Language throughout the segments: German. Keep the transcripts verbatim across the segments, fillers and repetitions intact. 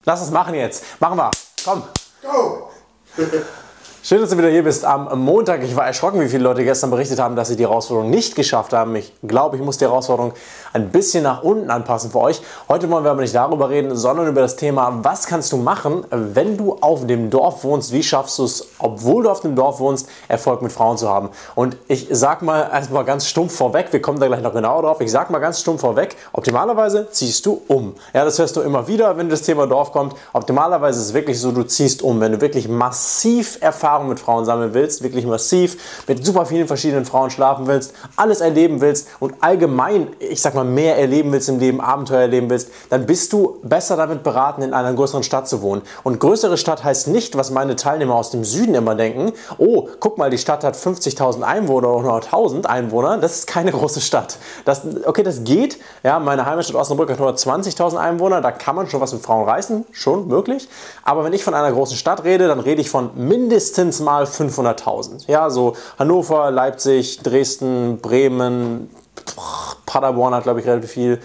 Lass es machen jetzt. Machen wir. Komm. Go! Schön, dass du wieder hier bist am Montag. Ich war erschrocken, wie viele Leute gestern berichtet haben, dass sie die Herausforderung nicht geschafft haben. Ich glaube, ich muss die Herausforderung ein bisschen nach unten anpassen für euch. Heute wollen wir aber nicht darüber reden, sondern über das Thema, was kannst du machen, wenn du auf dem Dorf wohnst? Wie schaffst du es, obwohl du auf dem Dorf wohnst, Erfolg mit Frauen zu haben? Und ich sag mal erstmal ganz stumpf vorweg, wir kommen da gleich noch genauer drauf, ich sag mal ganz stumpf vorweg, optimalerweise ziehst du um. Ja, das hörst du immer wieder, wenn das Thema Dorf kommt. Optimalerweise ist es wirklich so, du ziehst um. Wenn du wirklich massiv Erfahrung mit Frauen sammeln willst, wirklich massiv, mit super vielen verschiedenen Frauen schlafen willst, alles erleben willst und allgemein, ich sag mal, mehr erleben willst im Leben, Abenteuer erleben willst, dann bist du besser damit beraten, in einer größeren Stadt zu wohnen. Und größere Stadt heißt nicht, was meine Teilnehmer aus dem Süden immer denken, oh, guck mal, die Stadt hat fünfzigtausend Einwohner oder hunderttausend Einwohner, das ist keine große Stadt. Das, okay, das geht, ja, meine Heimatstadt Osnabrück hat hundertzwanzigtausend Einwohner, da kann man schon was mit Frauen reißen, schon möglich. Aber wenn ich von einer großen Stadt rede, dann rede ich von mindestens mal fünfhunderttausend. Ja, so Hannover, Leipzig, Dresden, Bremen, Paderborn hat, glaube ich, relativ viel.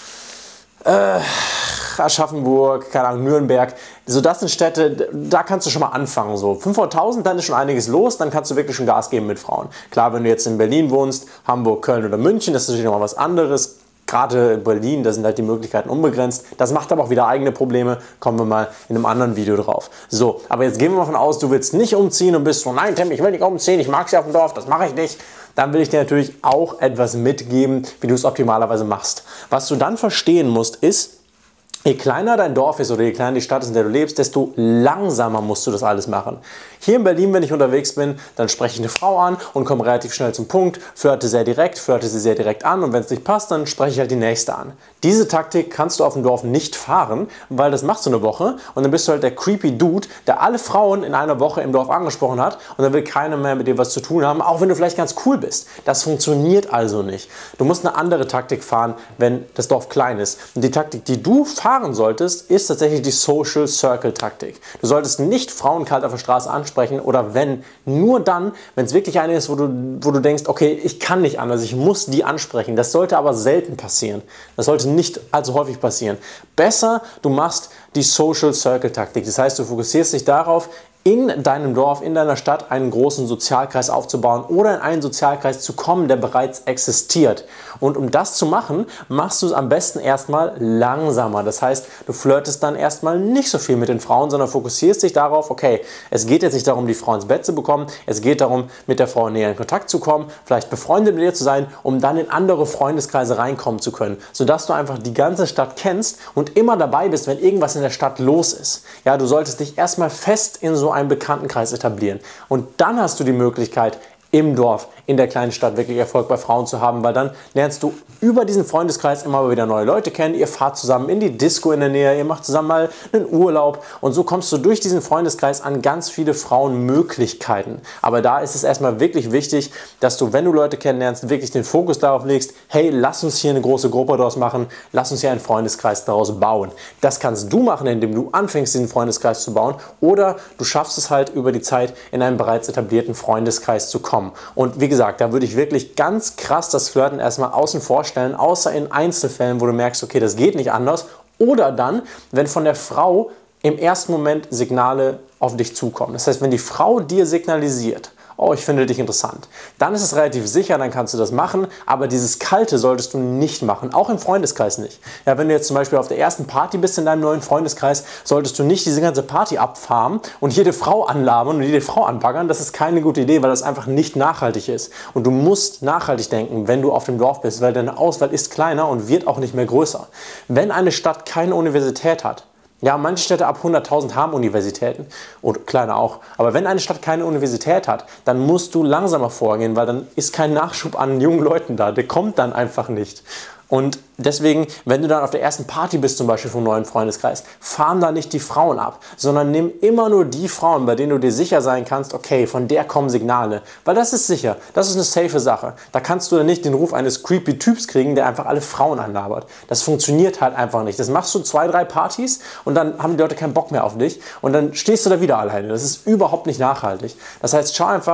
Äh, Aschaffenburg, keine Ahnung, Nürnberg. So, das sind Städte, da kannst du schon mal anfangen. So fünfhunderttausend, dann ist schon einiges los, dann kannst du wirklich schon Gas geben mit Frauen. Klar, wenn du jetzt in Berlin wohnst, Hamburg, Köln oder München, das ist natürlich noch mal was anderes. Gerade in Berlin, da sind halt die Möglichkeiten unbegrenzt. Das macht aber auch wieder eigene Probleme. Kommen wir mal in einem anderen Video drauf. So, aber jetzt gehen wir mal von aus, du willst nicht umziehen und bist so, nein Tim, ich will nicht umziehen, ich mag es ja auf dem Dorf, das mache ich nicht. Dann will ich dir natürlich auch etwas mitgeben, wie du es optimalerweise machst. Was du dann verstehen musst, ist, je kleiner dein Dorf ist oder je kleiner die Stadt ist, in der du lebst, desto langsamer musst du das alles machen. Hier in Berlin, wenn ich unterwegs bin, dann spreche ich eine Frau an und komme relativ schnell zum Punkt, flirte sehr direkt, flirte sie sehr direkt an und wenn es nicht passt, dann spreche ich halt die nächste an. Diese Taktik kannst du auf dem Dorf nicht fahren, weil das machst du eine Woche und dann bist du halt der creepy Dude, der alle Frauen in einer Woche im Dorf angesprochen hat und dann will keiner mehr mit dir was zu tun haben, auch wenn du vielleicht ganz cool bist. Das funktioniert also nicht. Du musst eine andere Taktik fahren, wenn das Dorf klein ist. Und die Taktik, die du fahren solltest, ist tatsächlich die Social Circle Taktik. Du solltest nicht Frauen kalt auf der Straße ansprechen oder wenn, nur dann, wenn es wirklich eine ist, wo du, wo du denkst, okay, ich kann nicht anders, ich muss die ansprechen. Das sollte aber selten passieren. Das sollte nicht allzu häufig passieren. Besser, du machst die Social Circle Taktik. Das heißt, du fokussierst dich darauf, in deinem Dorf, in deiner Stadt einen großen Sozialkreis aufzubauen oder in einen Sozialkreis zu kommen, der bereits existiert. Und um das zu machen, machst du es am besten erstmal langsamer. Das heißt, du flirtest dann erstmal nicht so viel mit den Frauen, sondern fokussierst dich darauf, okay, es geht jetzt nicht darum, die Frau ins Bett zu bekommen, es geht darum, mit der Frau näher in Kontakt zu kommen, vielleicht befreundet mit ihr zu sein, um dann in andere Freundeskreise reinkommen zu können, sodass du einfach die ganze Stadt kennst und immer dabei bist, wenn irgendwas in der Stadt los ist. Ja, du solltest dich erstmal fest in so einen Bekanntenkreis etablieren. Und dann hast du die Möglichkeit, im Dorf, in der kleinen Stadt wirklich Erfolg bei Frauen zu haben, weil dann lernst du über diesen Freundeskreis immer wieder neue Leute kennen, ihr fahrt zusammen in die Disco in der Nähe, ihr macht zusammen mal einen Urlaub und so kommst du durch diesen Freundeskreis an ganz viele Frauenmöglichkeiten. Aber da ist es erstmal wirklich wichtig, dass du, wenn du Leute kennenlernst, wirklich den Fokus darauf legst, hey, lass uns hier eine große Gruppe daraus machen, lass uns hier einen Freundeskreis daraus bauen. Das kannst du machen, indem du anfängst, diesen Freundeskreis zu bauen oder du schaffst es halt über die Zeit, in einen bereits etablierten Freundeskreis zu kommen. Und wie gesagt, da würde ich wirklich ganz krass das Flirten erstmal außen vor stellen, außer in Einzelfällen, wo du merkst, okay, das geht nicht anders. Oder dann, wenn von der Frau im ersten Moment Signale auf dich zukommen. Das heißt, wenn die Frau dir signalisiert, oh, ich finde dich interessant, dann ist es relativ sicher, dann kannst du das machen, aber dieses Kalte solltest du nicht machen, auch im Freundeskreis nicht. Ja, wenn du jetzt zum Beispiel auf der ersten Party bist in deinem neuen Freundeskreis, solltest du nicht diese ganze Party abfarmen und jede Frau anlabern und jede Frau anbaggern, das ist keine gute Idee, weil das einfach nicht nachhaltig ist. Und du musst nachhaltig denken, wenn du auf dem Dorf bist, weil deine Auswahl ist kleiner und wird auch nicht mehr größer. Wenn eine Stadt keine Universität hat, ja, manche Städte ab hunderttausend haben Universitäten und kleine auch. Aber wenn eine Stadt keine Universität hat, dann musst du langsamer vorgehen, weil dann ist kein Nachschub an jungen Leuten da. Der kommt dann einfach nicht. Und deswegen, wenn du dann auf der ersten Party bist, zum Beispiel vom neuen Freundeskreis, farm da nicht die Frauen ab, sondern nimm immer nur die Frauen, bei denen du dir sicher sein kannst, okay, von der kommen Signale. Weil das ist sicher, das ist eine safe Sache. Da kannst du nicht den Ruf eines creepy Typs kriegen, der einfach alle Frauen anlabert. Das funktioniert halt einfach nicht. Das machst du zwei, drei Partys und dann haben die Leute keinen Bock mehr auf dich und dann stehst du da wieder alleine. Das ist überhaupt nicht nachhaltig. Das heißt, schau einfach,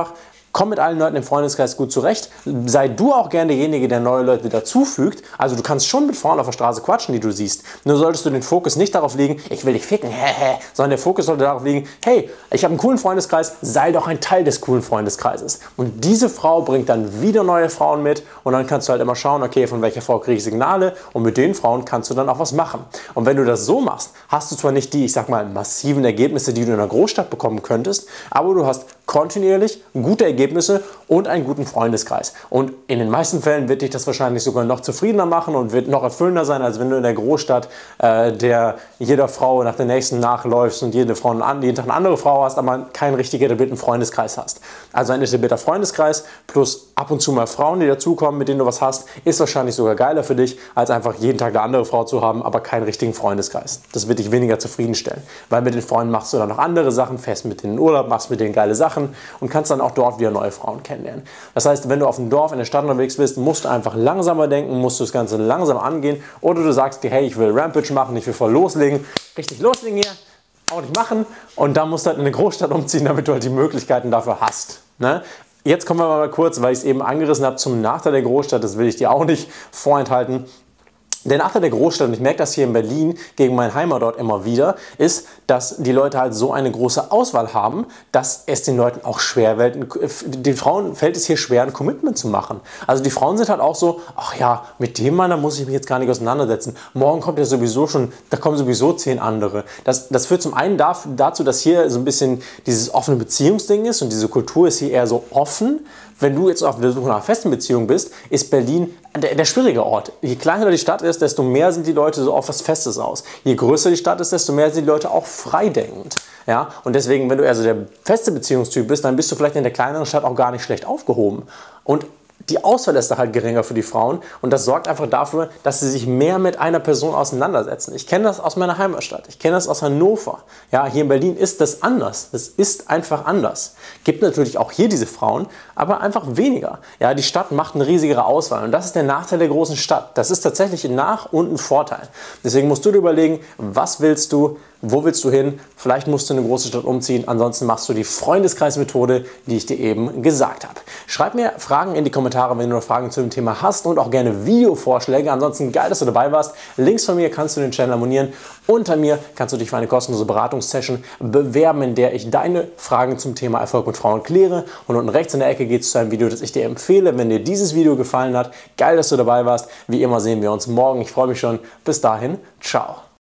Komm mit allen Leuten im Freundeskreis gut zurecht. Sei du auch gerne derjenige, der neue Leute dazufügt. Also du kannst schon mit Frauen auf der Straße quatschen, die du siehst. Nur solltest du den Fokus nicht darauf legen, ich will dich ficken, sondern der Fokus sollte darauf liegen, hey, ich habe einen coolen Freundeskreis, sei doch ein Teil des coolen Freundeskreises. Und diese Frau bringt dann wieder neue Frauen mit und dann kannst du halt immer schauen, okay, von welcher Frau kriege ich Signale und mit den Frauen kannst du dann auch was machen. Und wenn du das so machst, hast du zwar nicht die, ich sag mal, massiven Ergebnisse, die du in einer Großstadt bekommen könntest, aber du hast kontinuierlich gute Ergebnisse und einen guten Freundeskreis. Und in den meisten Fällen wird dich das wahrscheinlich sogar noch zufriedener machen und wird noch erfüllender sein, als wenn du in der Großstadt äh, der jeder Frau nach der nächsten nachläufst und jede Frau an, jeden Tag eine andere Frau hast, aber keinen richtig etablierten Freundeskreis hast. Also ein etablierter Freundeskreis plus ab und zu mal Frauen, die dazukommen, mit denen du was hast, ist wahrscheinlich sogar geiler für dich, als einfach jeden Tag eine andere Frau zu haben, aber keinen richtigen Freundeskreis. Das wird dich weniger zufriedenstellen, weil mit den Freunden machst du dann noch andere Sachen, fährst mit denen in Urlaub, machst mit denen geile Sachen und kannst dann auch dort wieder neue Frauen kennenlernen. Das heißt, wenn du auf dem Dorf in der Stadt unterwegs bist, musst du einfach langsamer denken, musst du das Ganze langsam angehen oder du sagst dir, hey, ich will Rampage machen, ich will voll loslegen, richtig loslegen hier, auch nicht machen und dann musst du halt in eine Großstadt umziehen, damit du halt die Möglichkeiten dafür hast. Ne? Jetzt kommen wir mal kurz, weil ich es eben angerissen habe, zum Nachteil der Großstadt, das will ich dir auch nicht vorenthalten. Der Nachteil der Großstadt, und ich merke das hier in Berlin gegen meinen Heimatort immer wieder, ist, dass die Leute halt so eine große Auswahl haben, dass es den Leuten auch schwer fällt, den Frauen fällt es hier schwer, ein Commitment zu machen. Also die Frauen sind halt auch so, ach ja, mit dem Mann, da muss ich mich jetzt gar nicht auseinandersetzen. Morgen kommt ja sowieso schon, da kommen sowieso zehn andere. Das, das führt zum einen dazu, dass hier so ein bisschen dieses offene Beziehungsding ist und diese Kultur ist hier eher so offen. Wenn du jetzt auf der Suche nach einer festen Beziehung bist, ist Berlin der, der schwierige Ort. Je kleiner die Stadt ist, desto mehr sind die Leute so auf was Festes aus. Je größer die Stadt ist, desto mehr sind die Leute auch freidenkend. Ja? Und deswegen, wenn du also der feste Beziehungstyp bist, dann bist du vielleicht in der kleineren Stadt auch gar nicht schlecht aufgehoben. Und die Auswahl ist da halt geringer für die Frauen und das sorgt einfach dafür, dass sie sich mehr mit einer Person auseinandersetzen. Ich kenne das aus meiner Heimatstadt, ich kenne das aus Hannover. Ja, hier in Berlin ist das anders, das ist einfach anders. Gibt natürlich auch hier diese Frauen, aber einfach weniger. Ja, die Stadt macht eine riesigere Auswahl und das ist der Nachteil der großen Stadt. Das ist tatsächlich ein Nach- und ein Vorteil. Deswegen musst du dir überlegen, was willst du, wo willst du hin? Vielleicht musst du in eine große Stadt umziehen, ansonsten machst du die Freundeskreismethode, die ich dir eben gesagt habe. Schreib mir Fragen in die Kommentare, wenn du noch Fragen zu dem Thema hast und auch gerne Videovorschläge. Ansonsten geil, dass du dabei warst. Links von mir kannst du den Channel abonnieren. Unter mir kannst du dich für eine kostenlose Beratungssession bewerben, in der ich deine Fragen zum Thema Erfolg mit Frauen kläre. Und unten rechts in der Ecke geht es zu einem Video, das ich dir empfehle. Wenn dir dieses Video gefallen hat, geil, dass du dabei warst. Wie immer sehen wir uns morgen. Ich freue mich schon. Bis dahin, ciao.